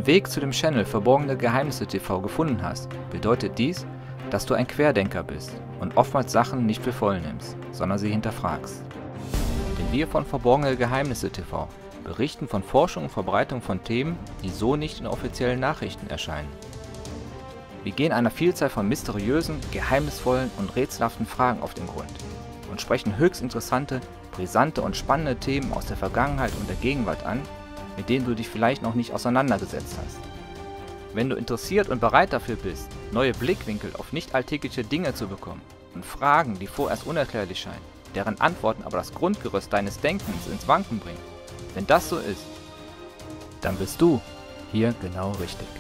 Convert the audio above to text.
Weg zu dem Channel Verborgene Geheimnisse TV gefunden hast, bedeutet dies, dass du ein Querdenker bist und oftmals Sachen nicht für voll nimmst, sondern sie hinterfragst. Denn wir von Verborgene Geheimnisse TV berichten von Forschung und Verbreitung von Themen, die so nicht in offiziellen Nachrichten erscheinen. Wir gehen einer Vielzahl von mysteriösen, geheimnisvollen und rätselhaften Fragen auf den Grund und sprechen höchst interessante, brisante und spannende Themen aus der Vergangenheit und der Gegenwart an, mit denen du dich vielleicht noch nicht auseinandergesetzt hast. Wenn du interessiert und bereit dafür bist, neue Blickwinkel auf nicht alltägliche Dinge zu bekommen und Fragen, die vorerst unerklärlich scheinen, deren Antworten aber das Grundgerüst deines Denkens ins Wanken bringen, wenn das so ist, dann bist du hier genau richtig.